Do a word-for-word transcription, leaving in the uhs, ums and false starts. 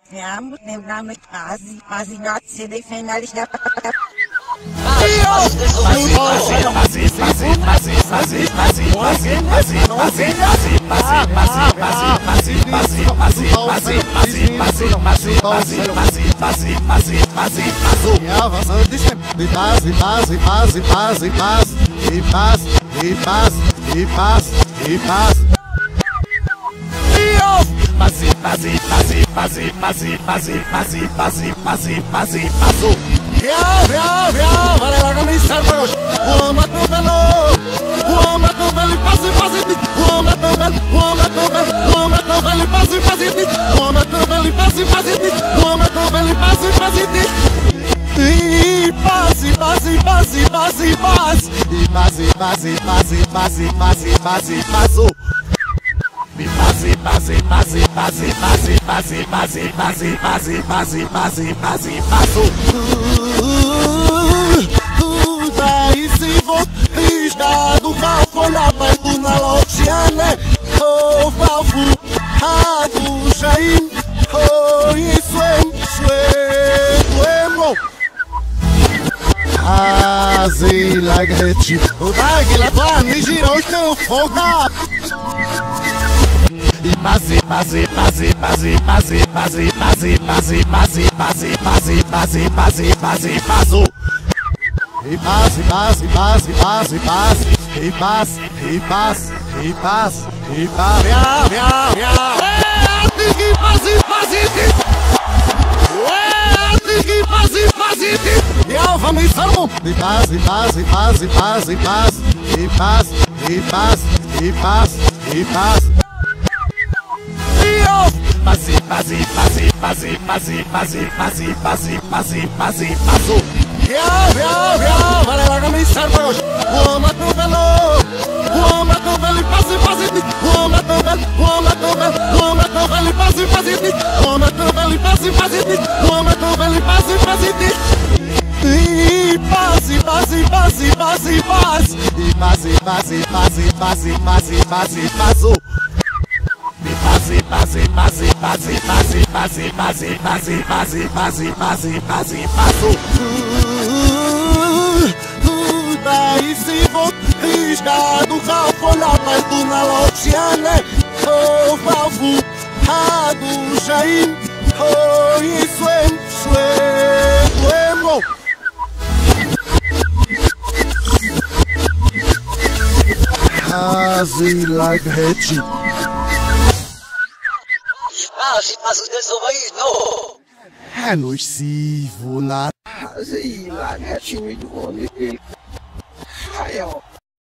Ja, moet neem naar met Azi. Azi gaat ze de finalist. Ja, was soll das denn? Die Pass, die Pass, die Pass, die Pass, die Pass, die Pass, die Pass, die Pass, die Pass. Passe, passe, passe, passe, passe, passe, passe, passe, passe, passe, passo. Ja, ja, ja, vale la camisa roja. Uma novela, uma novela, passe, passe, uma novela, uma novela, uma novela, passe, passe, uma novela, passe, passe, uma novela, passe, passe. E passe, passe, passe, passe, passe, e passe, passe, passe, passe, passe, passe, passo. Passe, passe, passe, passe, passe, passe, passe, passe, passe, passe, passe, passe, passo. Daí se vou riscar do valvo na parte na Lotiane. Oh, valvo, a do Jaim. Oh, isso é, isso é, duemo. Azi, like it. O Dag, la tua, me girou, então, foca. Passe, passe, passe, passe, passe, passe, passe, passe, passe, passe, passe, passe, passe, passe, passo. E passe, passe, passe, passe, passe, e passe, e passe, e passe, e passe. Via, via, via. É, tem que passe, passe, é, tem que passe, passe. E a vamos salmo. E passe, passe, passe, passe, passe, e passe, e passe, e passe, e passe. Passe, passe, passe, passe, passe, passe, passe, passe, passe, passe, passo. Via, via, via, vale la camisa roja. Uma novela, uma novela, passe, passe, uma novela, uma novela, uma novela, passe, passe, uma novela, passe, passe, uma novela, passe, passe. E passe, passe, passe, passe, passe, e passe, passe, passe, passe, passe, passe, passo. Passe, passe, passe, passe, passe, passe, passe, passe, passe, passe, passe, passe, passo. Daí se vou riscar do valvo na parte na Lotiane. Oh, valvo, a do Jaim. Oh, isso é, isso é, duemo. Azi like it. Ah, se passa os dedos aí, não! É nocivo lá. Aí, lá, netinho do homem. Aí, ó.